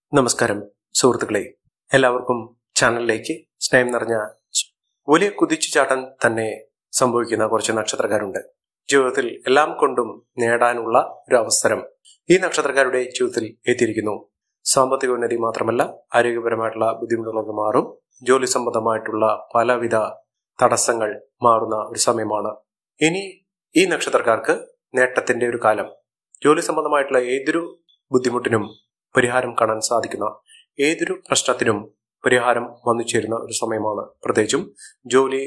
നമസ്കാരം സുഹൃത്തുക്കളെ, എല്ലാവർക്കും ചാനലിലേക്ക് സ്നേഹം നിറഞ്ഞ വലിയ കുതിച്ചുചാട്ടം തന്നെ സംഭവിക്കുന്ന കുറച്ച് നക്ഷത്രക്കാരുണ്ട്. ജീവിതത്തിൽ എല്ലാം കൊണ്ടും നേടാനുള്ള ഒരു അവസരം ഈ നക്ഷത്രക്കാരുടെ ജീവിതത്തിൽ എത്തിയിരിക്കുന്നു. സാമ്പത്തിക ഉന്നതി മാത്രമല്ല, ആരോഗ്യപരമായിട്ടുള്ള ബുദ്ധിമുട്ടുകളൊക്കെ മാറും. ജോലി സംബന്ധമായിട്ടുള്ള പലവിധ തടസ്സങ്ങൾ മാറുന്ന ഒരു സമയമാണ്. ഇനി ഈ നക്ഷത്രക്കാർക്ക് നേട്ടത്തിന്റെ ഒരു കാലം. ജോലി സംബന്ധമായിട്ടുള്ള ഏതൊരു ബുദ്ധിമുട്ടിനും പരിഹാരം കാണാൻ സാധിക്കുന്ന, ഏതൊരു പ്രശ്നത്തിനും പരിഹാരം വന്നു ചേരുന്ന ഒരു സമയമാണ്. പ്രത്യേകിച്ചും ജോലി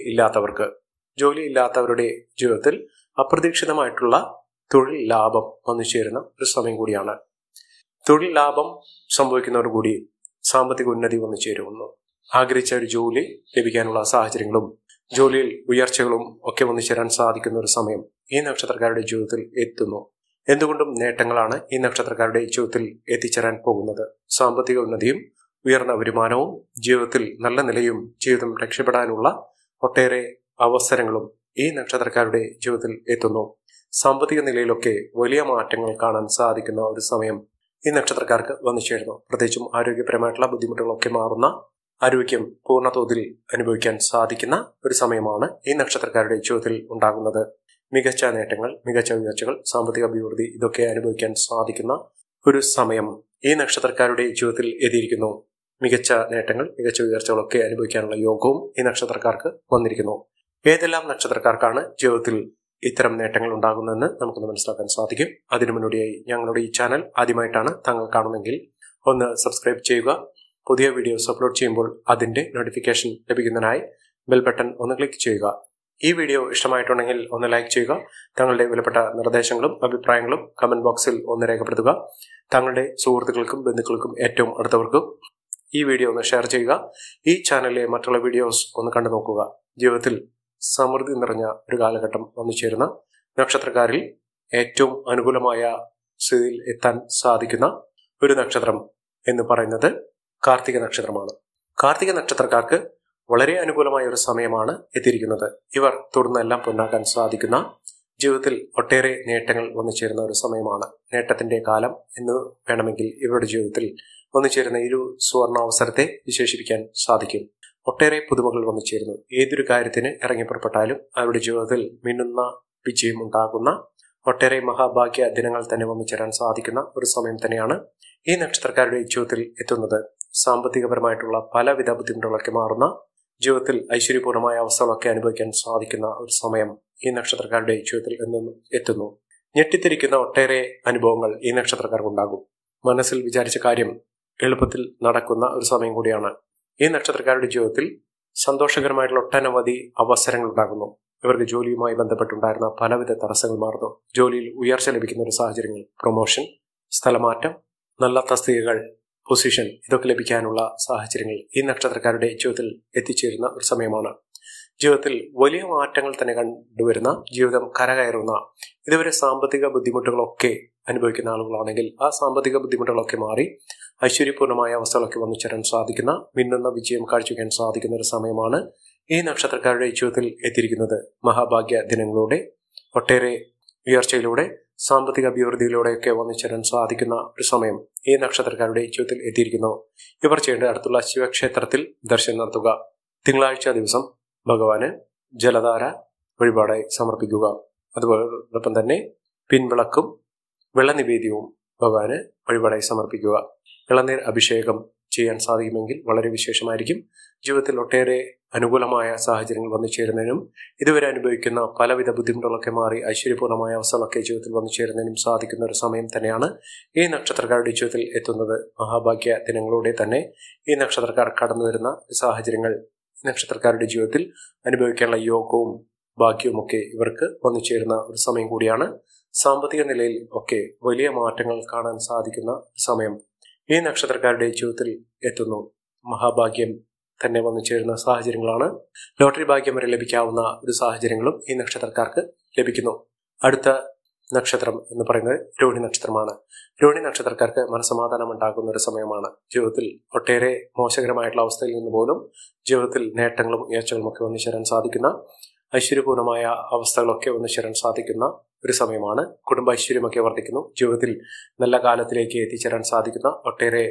ഇല്ലാത്തവരുടെ ജീവിതത്തിൽ അപ്രതീക്ഷിതമായിട്ടുള്ള തൊഴിൽ ലാഭം വന്നു ചേരുന്ന ഒരു സമയം കൂടിയാണ്. തൊഴിൽ ലാഭം സംഭവിക്കുന്നതോടുകൂടി സാമ്പത്തിക ഉന്നതി വന്നു ചേരുന്നു. ആഗ്രഹിച്ച ഒരു ജോലി ലഭിക്കാനുള്ള സാഹചര്യങ്ങളും ജോലിയിൽ ഉയർച്ചകളും ഒക്കെ വന്നു ചേരാൻ സാധിക്കുന്ന ഒരു സമയം ഈ നക്ഷത്രക്കാരുടെ ജീവിതത്തിൽ എത്തുന്നു. എന്തുകൊണ്ടും നേട്ടങ്ങളാണ് ഈ നക്ഷത്രക്കാരുടെ ജീവിതത്തിൽ എത്തിച്ചേരാൻ പോകുന്നത്. സാമ്പത്തിക ഉന്നതിയും ഉയർന്ന വരുമാനവും ജീവിതത്തിൽ നല്ല നിലയും ജീവിതം രക്ഷപ്പെടാനുള്ള ഒട്ടേറെ അവസരങ്ങളും ഈ നക്ഷത്രക്കാരുടെ ജീവിതത്തിൽ എത്തുന്നു. സാമ്പത്തിക നിലയിലൊക്കെ വലിയ മാറ്റങ്ങൾ കാണാൻ സാധിക്കുന്ന ഒരു സമയം ഈ നക്ഷത്രക്കാർക്ക് വന്നു ചേരുന്നു. പ്രത്യേകിച്ചും ആരോഗ്യപരമായിട്ടുള്ള ബുദ്ധിമുട്ടുകളൊക്കെ മാറുന്ന, ആരോഗ്യം പൂർണ്ണ തോതിൽ അനുഭവിക്കാൻ സാധിക്കുന്ന ഒരു സമയമാണ് ഈ നക്ഷത്രക്കാരുടെ ജീവിതത്തിൽ ഉണ്ടാകുന്നത്. മികച്ച നേട്ടങ്ങൾ, മികച്ച ഉയർച്ചകൾ, സാമ്പത്തിക അഭിവൃദ്ധി ഇതൊക്കെ അനുഭവിക്കാൻ സാധിക്കുന്ന ഒരു സമയം ഈ നക്ഷത്രക്കാരുടെ ജീവിതത്തിൽ എത്തിയിരിക്കുന്നു. മികച്ച നേട്ടങ്ങൾ, മികച്ച ഉയർച്ചകളൊക്കെ അനുഭവിക്കാനുള്ള യോഗവും ഈ നക്ഷത്രക്കാർക്ക് വന്നിരിക്കുന്നു. ഏതെല്ലാം നക്ഷത്രക്കാർക്കാണ് ജീവിതത്തിൽ ഇത്തരം നേട്ടങ്ങൾ ഉണ്ടാകുന്നതെന്ന് നമുക്കൊന്ന് മനസ്സിലാക്കാൻ സാധിക്കും. അതിനു മുന്നോടിയായി ഞങ്ങളുടെ ഈ ചാനൽ ആദ്യമായിട്ടാണ് താങ്കൾ കാണുന്നതെങ്കിൽ ഒന്ന് സബ്സ്ക്രൈബ് ചെയ്യുക. പുതിയ വീഡിയോസ് അപ്ലോഡ് ചെയ്യുമ്പോൾ അതിന്റെ നോട്ടിഫിക്കേഷൻ ലഭിക്കുന്നതിനായി ബെൽ ബട്ടൺ ഒന്ന് ക്ലിക്ക് ചെയ്യുക. ഈ വീഡിയോ ഇഷ്ടമായിട്ടുണ്ടെങ്കിൽ ഒന്ന് ലൈക്ക് ചെയ്യുക. തങ്ങളുടെ വിലപ്പെട്ട നിർദ്ദേശങ്ങളും അഭിപ്രായങ്ങളും കമന്റ് ബോക്സിൽ ഒന്ന് രേഖപ്പെടുത്തുക. തങ്ങളുടെ സുഹൃത്തുക്കൾക്കും ബന്ധുക്കൾക്കും ഏറ്റവും അടുത്തവർക്കും ഈ വീഡിയോ ഒന്ന് ഷെയർ ചെയ്യുക. ഈ ചാനലിലെ മറ്റുള്ള വീഡിയോസ് ഒന്ന് കണ്ടു നോക്കുക. ജീവിതത്തിൽ സമൃദ്ധി നിറഞ്ഞ ഒരു കാലഘട്ടം വന്നു ചേരുന്ന നക്ഷത്രക്കാരിൽ ഏറ്റവും അനുകൂലമായ സ്ഥിതിയിൽ എത്താൻ സാധിക്കുന്ന ഒരു നക്ഷത്രം എന്ന് പറയുന്നത് കാർത്തിക നക്ഷത്രമാണ്. കാർത്തിക നക്ഷത്രക്കാർക്ക് വളരെ അനുകൂലമായ ഒരു സമയമാണ് എത്തിയിരിക്കുന്നത്. ഇവർ തുടർന്നെല്ലാം പൊന്നാക്കാൻ സാധിക്കുന്ന, ജീവിതത്തിൽ ഒട്ടേറെ നേട്ടങ്ങൾ വന്നു ചേരുന്ന ഒരു സമയമാണ്. നേട്ടത്തിന്റെ കാലം എന്ന് വേണമെങ്കിൽ ഇവരുടെ ജീവിതത്തിൽ വന്നു ചേരുന്ന ഒരു സുവർണാവസരത്തെ വിശേഷിപ്പിക്കാൻ സാധിക്കും. ഒട്ടേറെ പുതുമകൾ വന്നു ചേരുന്നു. ഏതൊരു കാര്യത്തിന് ഇറങ്ങി പുറപ്പെട്ടാലും അവരുടെ ജീവിതത്തിൽ മിന്നുന്ന വിജയം ഉണ്ടാകുന്ന ഒട്ടേറെ മഹാഭാഗ്യ ദിനങ്ങൾ തന്നെ വന്നു ചേരാൻ സാധിക്കുന്ന ഒരു സമയം തന്നെയാണ് ഈ നക്ഷത്രക്കാരുടെ ജീവിതത്തിൽ എത്തുന്നത്. സാമ്പത്തികപരമായിട്ടുള്ള പലവിധ ബുദ്ധിമുട്ടുകളൊക്കെ മാറുന്ന, ജീവിതത്തിൽ ഐശ്വര്യപൂർണമായ അവസ്ഥകളൊക്കെ അനുഭവിക്കാൻ സാധിക്കുന്ന ഒരു സമയം ഈ നക്ഷത്രക്കാരുടെ ജീവിതത്തിൽ എത്തുന്നു. ഞെട്ടിത്തിരിക്കുന്ന ഒട്ടേറെ അനുഭവങ്ങൾ ഈ നക്ഷത്രക്കാർക്കുണ്ടാകും. മനസ്സിൽ വിചാരിച്ച കാര്യം എളുപ്പത്തിൽ നടക്കുന്ന ഒരു സമയം കൂടിയാണ്. ഈ നക്ഷത്രക്കാരുടെ ജീവിതത്തിൽ സന്തോഷകരമായിട്ടുള്ള ഒട്ടനവധി അവസരങ്ങൾ ഉണ്ടാകുന്നു. ഇവർക്ക് ജോലിയുമായി ബന്ധപ്പെട്ടുണ്ടായിരുന്ന പലവിധ തടസ്സങ്ങൾ മാറുന്നു. ജോലിയിൽ ഉയർച്ച ലഭിക്കുന്ന ഒരു സാഹചര്യങ്ങൾ, പ്രൊമോഷൻ, സ്ഥലമാറ്റം, നല്ല തസ്തികകൾ, പൊസിഷൻ ഇതൊക്കെ ലഭിക്കാനുള്ള സാഹചര്യങ്ങൾ ഈ നക്ഷത്രക്കാരുടെ ജീവിതത്തിൽ എത്തിച്ചേരുന്ന ഒരു സമയമാണ്. ജീവിതത്തിൽ വലിയ മാറ്റങ്ങൾ തന്നെ കണ്ടുവരുന്ന, ജീവിതം കരകയറുന്ന, ഇതുവരെ സാമ്പത്തിക ബുദ്ധിമുട്ടുകളൊക്കെ അനുഭവിക്കുന്ന ആളുകളാണെങ്കിൽ ആ സാമ്പത്തിക ബുദ്ധിമുട്ടുകളൊക്കെ മാറി ഐശ്വര്യപൂർണമായ അവസ്ഥകളൊക്കെ വന്നു ചേരാൻ സാധിക്കുന്ന, മിന്നുന്ന വിജയം കാഴ്ചവെക്കാൻ സാധിക്കുന്ന ഒരു സമയമാണ് ഈ നക്ഷത്രക്കാരുടെ ജീവിതത്തിൽ എത്തിയിരിക്കുന്നത്. മഹാഭാഗ്യ ദിനങ്ങളുടെ ഒട്ടേറെ ഉയർച്ചയിലൂടെ, സാമ്പത്തിക അഭിവൃദ്ധിയിലൂടെയൊക്കെ വന്നു ചേരാൻ സാധിക്കുന്ന ഒരു സമയം ഈ നക്ഷത്രക്കാരുടെ ജീവിതത്തിൽ എത്തിയിരിക്കുന്നു. ഇവർ ചെയ്യേണ്ട അടുത്തുള്ള ശിവക്ഷേത്രത്തിൽ ദർശനം നടത്തുക. തിങ്കളാഴ്ച ദിവസം ഭഗവാന് ജലധാര വഴിപാടായി സമർപ്പിക്കുക. അതോടൊപ്പം തന്നെ പിൻവിളക്കും വെള്ളനിവേദ്യവും ഭഗവാന് വഴിപാടായി സമർപ്പിക്കുക. ഇളനീർ അഭിഷേകം ചെയ്യാൻ സാധിക്കുമെങ്കിൽ വളരെ വിശേഷമായിരിക്കും. ജീവിതത്തിൽ ഒട്ടേറെ അനുകൂലമായ സാഹചര്യങ്ങൾ വന്നു ചേരുന്നതിനും, ഇതുവരെ അനുഭവിക്കുന്ന പലവിധ ബുദ്ധിമുട്ടുകളൊക്കെ മാറി ഐശ്വര്യപൂർണമായ അവസ്ഥകളൊക്കെ ജീവിതത്തിൽ വന്നു ചേരുന്നതിനും സാധിക്കുന്ന ഒരു സമയം തന്നെയാണ് ഈ നക്ഷത്രക്കാരുടെ ജീവിതത്തിൽ എത്തുന്നത്. മഹാഭാഗ്യ ദിനങ്ങളുടെ തന്നെ ഈ നക്ഷത്രക്കാർ കടന്നു വരുന്ന സാഹചര്യങ്ങൾ നക്ഷത്രക്കാരുടെ ജീവിതത്തിൽ അനുഭവിക്കാനുള്ള യോഗവും ഭാഗ്യവും ഒക്കെ ഇവർക്ക് വന്നു ചേരുന്ന ഒരു സമയം കൂടിയാണ്. സാമ്പത്തിക നിലയിൽ ഒക്കെ വലിയ മാറ്റങ്ങൾ കാണാൻ സാധിക്കുന്ന സമയം ഈ നക്ഷത്രക്കാരുടെ ജീവിതത്തിൽ എത്തുന്നു. മഹാഭാഗ്യം തന്നെ വന്നു ചേരുന്ന സാഹചര്യങ്ങളാണ്. ലോട്ടറി ഭാഗ്യം വരെ ലഭിക്കാവുന്ന ഒരു സാഹചര്യങ്ങളും ഈ നക്ഷത്രക്കാർക്ക് ലഭിക്കുന്നു. അടുത്ത നക്ഷത്രം എന്ന് പറയുന്നത് രോഹിണി നക്ഷത്രമാണ്. രോഹിണി നക്ഷത്രക്കാർക്ക് മനസ്സമാധാനം ഉണ്ടാകുന്ന ഒരു സമയമാണ്. ജീവിതത്തിൽ ഒട്ടേറെ മോശകരമായിട്ടുള്ള അവസ്ഥയിൽ നിന്ന് പോലും ജീവിതത്തിൽ നേട്ടങ്ങളും ഉയർച്ചകളും ഒക്കെ വന്നു ചേരാൻ സാധിക്കുന്ന, ഐശ്വര്യപൂർണമായ അവസ്ഥകളൊക്കെ വന്നു ചേരാൻ സാധിക്കുന്ന ഒരു സമയമാണ്. കുടുംബ ഐശ്വര്യമൊക്കെ വർദ്ധിക്കുന്നു. ജീവിതത്തിൽ നല്ല കാലത്തിലേക്ക് എത്തിച്ചേരാൻ സാധിക്കുന്ന ഒട്ടേറെ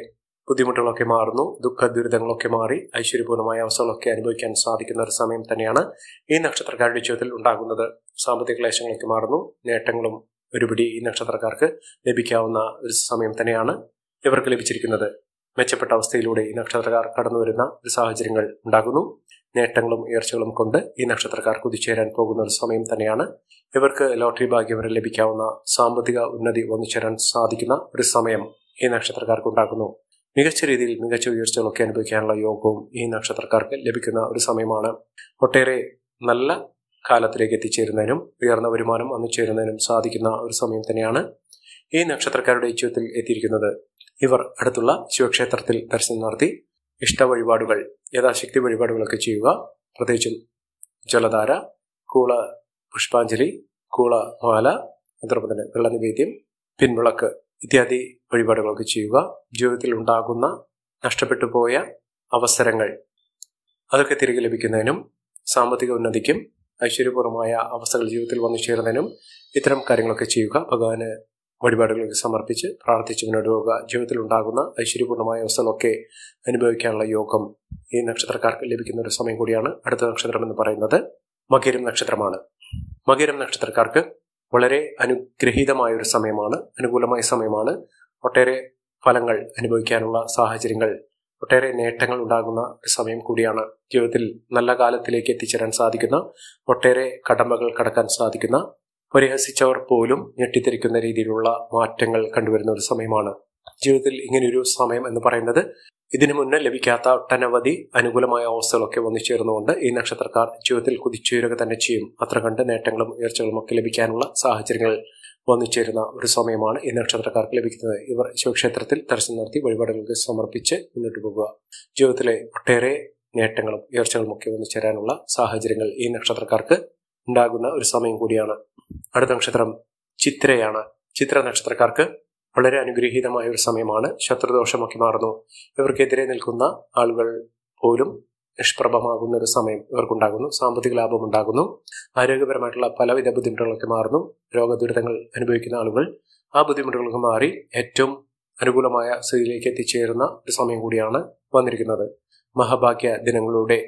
ബുദ്ധിമുട്ടുകളൊക്കെ മാറുന്നു, ദുഃഖ ദുരിതങ്ങളൊക്കെ മാറി ഐശ്വര്യപൂർണമായ അവസ്ഥകളൊക്കെ അനുഭവിക്കാൻ സാധിക്കുന്ന ഒരു സമയം തന്നെയാണ് ഈ നക്ഷത്രക്കാരുടെ ജീവിതത്തിൽ ഉണ്ടാകുന്നത്. സാമ്പത്തിക ക്ലേശങ്ങളൊക്കെ മാറുന്നു, നേട്ടങ്ങളും ഒരുപിടി ഈ നക്ഷത്രക്കാർക്ക് ലഭിക്കാവുന്ന ഒരു സമയം തന്നെയാണ് ഇവർക്ക് ലഭിച്ചിരിക്കുന്നത്. മെച്ചപ്പെട്ട അവസ്ഥയിലൂടെ ഈ നക്ഷത്രക്കാർ കടന്നു വരുന്ന ഒരു സാഹചര്യങ്ങൾ ഉണ്ടാകുന്നു. നേട്ടങ്ങളും ഉയർച്ചകളും കൊണ്ട് ഈ നക്ഷത്രക്കാർ കുതിച്ചേരാൻ പോകുന്ന ഒരു സമയം തന്നെയാണ്. ഇവർക്ക് ലോട്ടറി ഭാഗ്യം വരെ ലഭിക്കാവുന്ന സാമ്പത്തിക ഉന്നതി വന്നുചേരാൻ സാധിക്കുന്ന ഒരു സമയം ഈ നക്ഷത്രക്കാർക്ക് ഉണ്ടാക്കുന്നു. മികച്ച രീതിയിൽ മികച്ച ഉയർച്ചകളൊക്കെ അനുഭവിക്കാനുള്ള യോഗവും ഈ നക്ഷത്രക്കാർക്ക് ലഭിക്കുന്ന ഒരു സമയമാണ്. ഒട്ടേറെ നല്ല കാലത്തിലേക്ക് എത്തിച്ചേരുന്നതിനും ഉയർന്ന വരുമാനം വന്നുചേരുന്നതിനും സാധിക്കുന്ന ഒരു സമയം തന്നെയാണ് ഈ നക്ഷത്രക്കാരുടെ ജീവിതത്തിൽ എത്തിയിരിക്കുന്നത്. ഇവർ അടുത്തുള്ള ശിവക്ഷേത്രത്തിൽ ദർശനം നടത്തി ഇഷ്ട വഴിപാടുകൾ, യഥാശക്തി വഴിപാടുകളൊക്കെ ചെയ്യുക. പ്രത്യേകിച്ചും ജലധാര, കൂള പുഷ്പാഞ്ജലി, കൂള മാല, അതോടൊപ്പം തന്നെ വെള്ളനിവേദ്യം, പിൻവിളക്ക് ഇത്യാദി വഴിപാടുകളൊക്കെ ചെയ്യുക. ജീവിതത്തിൽ ഉണ്ടാകുന്ന നഷ്ടപ്പെട്ടു പോയ അവസരങ്ങൾ അതൊക്കെ തിരികെ ലഭിക്കുന്നതിനും സാമ്പത്തിക ഉന്നതിക്കും ഐശ്വര്യപൂർവമായ അവസ്ഥകൾ ജീവിതത്തിൽ വന്നു ചേരുന്നതിനും ഇത്തരം കാര്യങ്ങളൊക്കെ ചെയ്യുക. ഭഗവാന് വഴിപാടുകളൊക്കെ സമർപ്പിച്ച് പ്രാർത്ഥിച്ച് മുന്നോട്ട് പോകുക. ജീവിതത്തിൽ ഉണ്ടാകുന്ന ഐശ്വര്യപൂർണമായ അവസ്ഥകളൊക്കെ അനുഭവിക്കാനുള്ള യോഗം ഈ നക്ഷത്രക്കാർക്ക് ലഭിക്കുന്ന ഒരു സമയം കൂടിയാണ്. അടുത്ത നക്ഷത്രം എന്ന് പറയുന്നത് മകരം നക്ഷത്രമാണ്. മകരം നക്ഷത്രക്കാർക്ക് വളരെ അനുഗ്രഹീതമായ ഒരു സമയമാണ്, അനുകൂലമായ സമയമാണ്. ഒട്ടേറെ ഫലങ്ങൾ അനുഭവിക്കാനുള്ള സാഹചര്യങ്ങൾ, ഒട്ടേറെ നേട്ടങ്ങൾ ഉണ്ടാകുന്ന ഒരു സമയം കൂടിയാണ്. ജീവിതത്തിൽ നല്ല കാലത്തിലേക്ക് എത്തിച്ചേരാൻ സാധിക്കുന്ന, ഒട്ടേറെ കടമ്പകൾ കടക്കാൻ സാധിക്കുന്ന, പരിഹസിച്ചവർ പോലും ഞെട്ടിത്തിരിക്കുന്ന രീതിയിലുള്ള മാറ്റങ്ങൾ കണ്ടുവരുന്ന ഒരു സമയമാണ്. ജീവിതത്തിൽ ഇങ്ങനെയൊരു സമയം എന്ന് പറയുന്നത് ഇതിനു മുന്നേ ലഭിക്കാത്ത ഒട്ടനവധി അനുകൂലമായ അവസ്ഥകളൊക്കെ വന്നു ചേർന്നുകൊണ്ട് ഈ നക്ഷത്രക്കാർ ജീവിതത്തിൽ കുതിച്ചുയരുക തന്നെ ചെയ്യും. അത്ര കണ്ട് നേട്ടങ്ങളും ഉയർച്ചകളും ഒക്കെ ലഭിക്കാനുള്ള സാഹചര്യങ്ങൾ വന്നു ചേരുന്ന ഒരു സമയമാണ് ഈ നക്ഷത്രക്കാർക്ക് ലഭിക്കുന്നത്. ഇവർ ശിവക്ഷേത്രത്തിൽ ദർശനം നടത്തി വഴിപാടുകൾക്ക് സമർപ്പിച്ച് മുന്നോട്ട് പോകുക. ജീവിതത്തിലെ ഒട്ടേറെ നേട്ടങ്ങളും ഉയർച്ചകളും ഒക്കെ വന്നു ചേരാനുള്ള സാഹചര്യങ്ങൾ ഈ നക്ഷത്രക്കാർക്ക് ഉണ്ടാകുന്ന ഒരു സമയം കൂടിയാണ്. അടുത്ത നക്ഷത്രം ചിത്രയാണ്. ചിത്ര നക്ഷത്രക്കാർക്ക് വളരെ അനുഗ്രഹീതമായ ഒരു സമയമാണ്. ശത്രുദോഷമൊക്കെ മാറുന്നു. ഇവർക്കെതിരെ നിൽക്കുന്ന ആളുകൾ പോലും നിഷ്പ്രഭമാകുന്ന ഒരു സമയം ഇവർക്കുണ്ടാകുന്നു. സാമ്പത്തിക ലാഭം ഉണ്ടാകുന്നു. ആരോഗ്യപരമായിട്ടുള്ള പലവിധ ബുദ്ധിമുട്ടുകളൊക്കെ മാറുന്നു. രോഗദുരിതങ്ങൾ അനുഭവിക്കുന്ന ആളുകൾ ആ ബുദ്ധിമുട്ടുകളൊക്കെ മാറി ഏറ്റവും അനുകൂലമായ സ്ഥിതിയിലേക്ക് എത്തിച്ചേരുന്ന ഒരു സമയം കൂടിയാണ് വന്നിരിക്കുന്നത്. മഹാഭാഗ്യ ദിനങ്ങളുടെ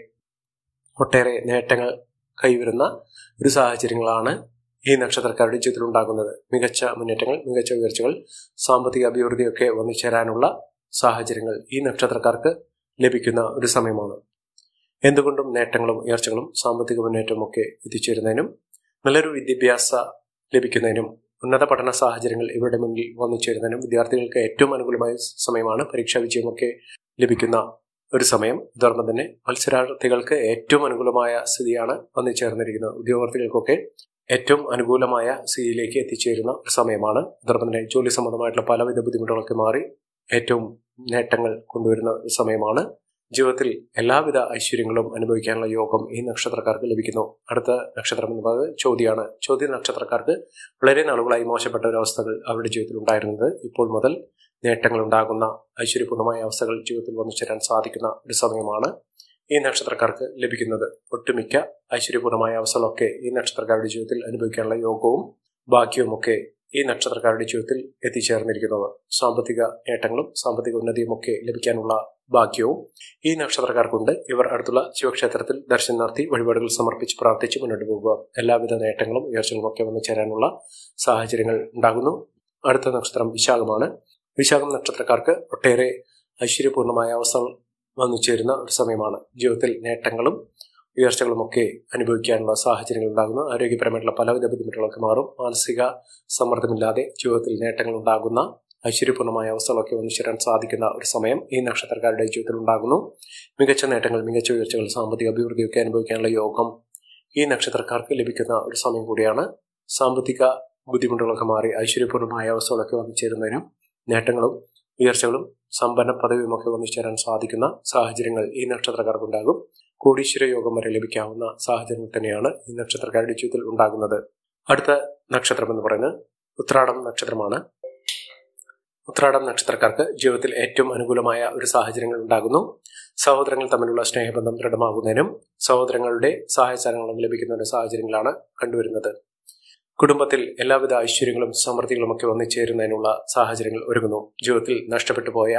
ഒട്ടേറെ നേട്ടങ്ങൾ കൈവരുന്ന ഒരു സാഹചര്യങ്ങളാണ് ഈ നക്ഷത്രക്കാരുടെ ജീവിതത്തിൽ ഉണ്ടാകുന്നത്. മികച്ച മുന്നേറ്റങ്ങൾ, മികച്ച ഉയർച്ചകൾ, സാമ്പത്തിക അഭിവൃദ്ധിയൊക്കെ വന്നു ചേരാനുള്ള സാഹചര്യങ്ങൾ ഈ നക്ഷത്രക്കാർക്ക് ലഭിക്കുന്ന ഒരു സമയമാണ്. എന്തുകൊണ്ടും നേട്ടങ്ങളും ഉയർച്ചകളും സാമ്പത്തിക മുന്നേറ്റവും ഒക്കെ എത്തിച്ചേരുന്നതിനും നല്ലൊരു വിദ്യാഭ്യാസം ലഭിക്കുന്നതിനും ഉന്നത പഠന സാഹചര്യങ്ങൾ ഇവരുടെ മുന്നിൽ വന്നു ചേരുന്നതിനും വിദ്യാർത്ഥികൾക്ക് ഏറ്റവും അനുകൂലമായ സമയമാണ്. പരീക്ഷാ വിജയമൊക്കെ ലഭിക്കുന്ന ഒരു സമയം. അതോടൊപ്പം തന്നെ മത്സരാർത്ഥികൾക്ക് ഏറ്റവും അനുകൂലമായ സ്ഥിതിയാണ് വന്നു ചേർന്നിരിക്കുന്നത്. ഉദ്യോഗാർത്ഥികൾക്കൊക്കെ ഏറ്റവും അനുകൂലമായ സ്ഥിതിയിലേക്ക് എത്തിച്ചേരുന്ന ഒരു സമയമാണ്. അതോടൊപ്പം തന്നെ ജോലി സംബന്ധമായിട്ടുള്ള പലവിധ ബുദ്ധിമുട്ടുകളൊക്കെ മാറി ഏറ്റവും നേട്ടങ്ങൾ കൊണ്ടുവരുന്ന ഒരു സമയമാണ്. ജീവിതത്തിൽ എല്ലാവിധ ഐശ്വര്യങ്ങളും അനുഭവിക്കാനുള്ള യോഗം ഈ നക്ഷത്രക്കാർക്ക് ലഭിക്കുന്നു. അടുത്ത നക്ഷത്രം എന്ന് പറയുന്നത് ചോതിയാണ്. ചോതി നക്ഷത്രക്കാർക്ക് വളരെ നാളുകളായി മോശപ്പെട്ട ഒരു അവസ്ഥകൾ അവരുടെ ജീവിതത്തിൽ ഉണ്ടായിരുന്നത് ഇപ്പോൾ മുതൽ നേട്ടങ്ങൾ ഉണ്ടാകുന്ന ഐശ്വര്യപൂർണമായ അവസ്ഥകൾ ജീവിതത്തിൽ വന്നു ചേരാൻ സാധിക്കുന്ന ഒരു സമയമാണ് ഈ നക്ഷത്രക്കാർക്ക് ലഭിക്കുന്നത്. ഒട്ടുമിക്ക ഐശ്വര്യപൂർണമായ അവസ്ഥകളൊക്കെ ഈ നക്ഷത്രക്കാരുടെ ജീവിതത്തിൽ അനുഭവിക്കാനുള്ള യോഗവും ഭാഗ്യവും ഒക്കെ ഈ നക്ഷത്രക്കാരുടെ ജീവിതത്തിൽ എത്തിച്ചേർന്നിരിക്കുന്നത്. സാമ്പത്തിക നേട്ടങ്ങളും സാമ്പത്തിക ഉന്നതിയും ഒക്കെ ലഭിക്കാനുള്ള ഭാഗ്യവും ഈ നക്ഷത്രക്കാർക്കുണ്ട്. ഇവർ അടുത്തുള്ള ശിവക്ഷേത്രത്തിൽ ദർശനം നടത്തി വഴിപാടുകൾ സമർപ്പിച്ച് പ്രാർത്ഥിച്ച് മുന്നോട്ട് പോകുക. എല്ലാവിധ നേട്ടങ്ങളും ഉയർച്ചകളും ഒക്കെ വന്നു ചേരാനുള്ള സാഹചര്യങ്ങൾ ഉണ്ടാകുന്നു. അടുത്ത നക്ഷത്രം വിശാഖമാണ്. വിശാഖം നക്ഷത്രക്കാർക്ക് ഒട്ടേറെ ഐശ്വര്യപൂർണമായ അവസ്ഥകൾ വന്നു ചേരുന്ന ഒരു സമയമാണ്. ജീവിതത്തിൽ നേട്ടങ്ങളും ഉയർച്ചകളും ഒക്കെ അനുഭവിക്കാനുള്ള സാഹചര്യങ്ങൾ ഉണ്ടാകുന്നു. ആരോഗ്യപരമായിട്ടുള്ള പലവിധ ബുദ്ധിമുട്ടുകളൊക്കെ മാറും. മാനസിക സമ്മർദ്ദമില്ലാതെ ജീവിതത്തിൽ നേട്ടങ്ങൾ ഉണ്ടാകുന്ന ഐശ്വര്യപൂർണമായ അവസ്ഥകളൊക്കെ വന്നു ചേരാൻ സാധിക്കുന്ന ഒരു സമയം ഈ നക്ഷത്രക്കാരുടെ ജീവിതത്തിൽ ഉണ്ടാകുന്നു. മികച്ച നേട്ടങ്ങൾ, മികച്ച ഉയർച്ചകൾ, സാമ്പത്തിക അഭിവൃദ്ധിയൊക്കെ അനുഭവിക്കാനുള്ള യോഗം ഈ നക്ഷത്രക്കാർക്ക് ലഭിക്കുന്ന ഒരു സമയം കൂടിയാണ്. സാമ്പത്തിക ബുദ്ധിമുട്ടുകളൊക്കെ മാറി ഐശ്വര്യപൂർണമായ അവസ്ഥകളൊക്കെ വന്നു ചേരുന്നതിനും നേട്ടങ്ങളും ഉയർച്ചകളും സമ്പന്ന പദവിയും ഒക്കെ വന്നു ചേരാൻ സാധിക്കുന്ന സാഹചര്യങ്ങൾ ഈ നക്ഷത്രക്കാർക്കുണ്ടാകും. കോടീശ്വര യോഗം വരെ ലഭിക്കാവുന്ന സാഹചര്യങ്ങൾ തന്നെയാണ് ഈ നക്ഷത്രക്കാരുടെ ജീവിതത്തിൽ ഉണ്ടാകുന്നത്. അടുത്ത നക്ഷത്രം എന്ന് പറയുന്നത് ഉത്രാടം നക്ഷത്രമാണ്. ഉത്രാടം നക്ഷത്രക്കാർക്ക് ജീവിതത്തിൽ ഏറ്റവും അനുകൂലമായ ഒരു സാഹചര്യങ്ങൾ ഉണ്ടാകുന്നു. സഹോദരങ്ങൾ തമ്മിലുള്ള സ്നേഹബന്ധം ദൃഢമാകുന്നതിനും സഹോദരങ്ങളുടെ സഹായസഹകരണങ്ങളും ലഭിക്കുന്ന ഒരു സാഹചര്യങ്ങളാണ് കണ്ടുവരുന്നത്. കുടുംബത്തിൽ എല്ലാവിധ ഐശ്വര്യങ്ങളും സമൃദ്ധികളും ഒക്കെ വന്നു ചേരുന്നതിനുള്ള സാഹചര്യങ്ങൾ ഒരുങ്ങുന്നു. ജീവിതത്തിൽ നഷ്ടപ്പെട്ടു പോയ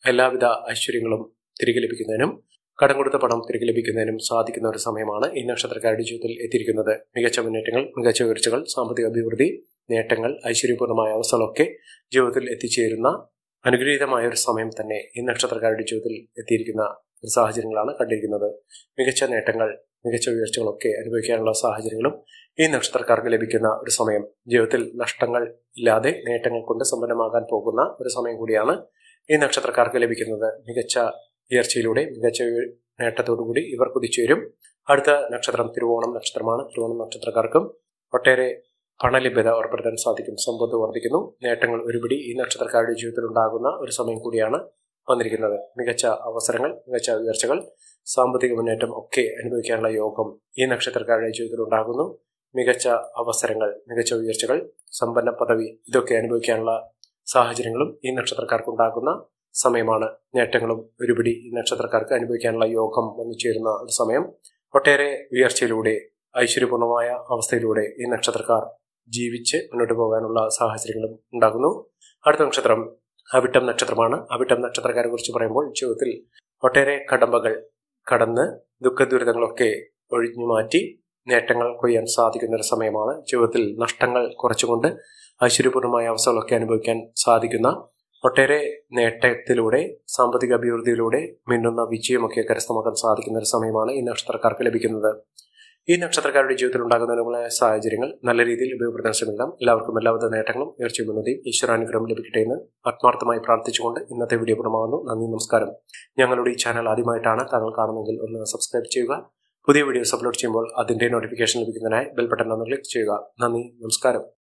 എല്ലാവിധ ഐശ്വര്യങ്ങളും തിരികെ ലഭിക്കുന്നതിനും കടം കൊടുത്ത പണം തിരികെ ലഭിക്കുന്നതിനും സാധിക്കുന്ന ഒരു സമയമാണ് ഈ നക്ഷത്രക്കാരുടെ ജീവിതത്തിൽ എത്തിയിരിക്കുന്നത്. മികച്ച മുന്നേറ്റങ്ങൾ, മികച്ച ഉയർച്ചകൾ, സാമ്പത്തിക അഭിവൃദ്ധി, നേട്ടങ്ങൾ, ഐശ്വര്യപൂർണ്ണമായ അവസ്ഥകളൊക്കെ ജീവിതത്തിൽ എത്തിച്ചേരുന്ന അനുഗ്രഹീതമായ ഒരു സമയം തന്നെ ഈ നക്ഷത്രക്കാരുടെ ജീവിതത്തിൽ എത്തിയിരിക്കുന്ന ഒരു സാഹചര്യങ്ങളാണ് കണ്ടിരിക്കുന്നത്. മികച്ച നേട്ടങ്ങൾ, മികച്ച ഉയർച്ചകളൊക്കെ അനുഭവിക്കാനുള്ള സാഹചര്യങ്ങളും ഈ നക്ഷത്രക്കാർക്ക് ലഭിക്കുന്ന ഒരു സമയം. ജീവിതത്തിൽ നഷ്ടങ്ങൾ ഇല്ലാതെ നേട്ടങ്ങൾ കൊണ്ട് സമ്പന്നമാകാൻ പോകുന്ന ഒരു സമയം കൂടിയാണ് ഈ നക്ഷത്രക്കാർക്ക് ലഭിക്കുന്നത്. മികച്ച ഉയർച്ചയിലൂടെ, മികച്ച നേട്ടത്തോടുകൂടി ഇവർ കുതിച്ചുവരും. അടുത്ത നക്ഷത്രം തിരുവോണം നക്ഷത്രമാണ്. തിരുവോണം നക്ഷത്രക്കാർക്കും ഒട്ടേറെ പണലഭ്യത ഉറപ്പെടുത്താൻ സാധിക്കും. സമ്പത്ത് വർദ്ധിക്കുന്നു. നേട്ടങ്ങൾ ഒരുപിടി ഈ നക്ഷത്രക്കാരുടെ ജീവിതത്തിൽ ഉണ്ടാകുന്ന ഒരു സമയം കൂടിയാണ് വന്നിരിക്കുന്നത്. മികച്ച അവസരങ്ങൾ, മികച്ച ഉയർച്ചകൾ, സാമ്പത്തിക മുന്നേറ്റം ഒക്കെ അനുഭവിക്കാനുള്ള യോഗം ഈ നക്ഷത്രക്കാരുടെ ജീവിതത്തിൽ ഉണ്ടാകുന്നു. മികച്ച അവസരങ്ങൾ, മികച്ച ഉയർച്ചകൾ, സമ്പന്ന പദവി ഇതൊക്കെ അനുഭവിക്കാനുള്ള സാഹചര്യങ്ങളും ഈ നക്ഷത്രക്കാർക്ക് ഉണ്ടാകുന്ന സമയമാണ്. നേട്ടങ്ങളും ഒരുപിടി ഈ നക്ഷത്രക്കാർക്ക് അനുഭവിക്കാനുള്ള യോഗം വന്നു ചേരുന്ന ഒരു സമയം. ഒട്ടേറെ ഉയർച്ചയിലൂടെ, ഐശ്വര്യപൂർണമായ അവസ്ഥയിലൂടെ ഈ നക്ഷത്രക്കാർ ജീവിച്ച് മുന്നോട്ട് പോകാനുള്ള സാഹചര്യങ്ങളും ഉണ്ടാകുന്നു. അടുത്ത നക്ഷത്രം അവിട്ടം നക്ഷത്രമാണ്. അവിട്ടം നക്ഷത്രക്കാരെ കുറിച്ച് പറയുമ്പോൾ ജീവിതത്തിൽ ഒട്ടേറെ കടമ്പകൾ കടന്ന് ദുഃഖദുരിതങ്ങളൊക്കെ ഒഴിഞ്ഞു മാറ്റി നേട്ടങ്ങൾ കൊയ്യാൻ സാധിക്കുന്ന ഒരു സമയമാണ്. ജീവിതത്തിൽ നഷ്ടങ്ങൾ കുറച്ചുകൊണ്ട് ഐശ്വര്യപൂർണമായ അവസ്ഥകളൊക്കെ അനുഭവിക്കാൻ സാധിക്കുന്ന, ഒട്ടേറെ നേട്ടത്തിലൂടെ, സാമ്പത്തിക അഭിവൃദ്ധിയിലൂടെ മിന്നുന്ന വിജയമൊക്കെ കരസ്ഥമാക്കാൻ സാധിക്കുന്ന ഒരു സമയമാണ് ഈ നക്ഷത്രക്കാർക്ക് ലഭിക്കുന്നത്. ഈ നക്ഷത്രക്കാരുടെ ജീവിതത്തിൽ ഉണ്ടാകുന്നതിനുള്ള സാഹചര്യങ്ങൾ നല്ല രീതിയിൽ ഉപയോഗപ്പെടുത്താൻ ശ്രമിക്കാം. എല്ലാവർക്കും എല്ലാവിധ നേട്ടങ്ങളും ഉയർച്ചയും ഉന്നതിയും ഈശ്വരാനുഗ്രഹം ലഭിക്കട്ടെ എന്ന് ആത്മാർത്ഥമായി പ്രാർത്ഥിച്ചുകൊണ്ട് ഇന്നത്തെ വീഡിയോ പൂർണ്ണമാകുന്നു. നന്ദി, നമസ്കാരം. ഞങ്ങളുടെ ഈ ചാനൽ ആദ്യമായിട്ടാണ് താങ്കൾ കാണുന്നതെങ്കിൽ ഒന്ന് സബ്സ്ക്രൈബ് ചെയ്യുക. പുതിയ വീഡിയോസ് അപ്ലോഡ് ചെയ്യുമ്പോൾ അതിന്റെ നോട്ടിഫിക്കേഷൻ ലഭിക്കുന്നതിനായി ബെൽ ബട്ടൺ ഒന്ന് ക്ലിക്ക് ചെയ്യുക. നന്ദി, നമസ്കാരം.